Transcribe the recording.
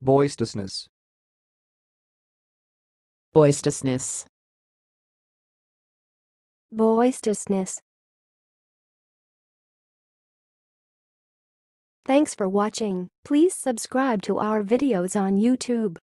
boistousness, boistousness, boistousness. Thanks for watching. Please subscribe to our videos on YouTube.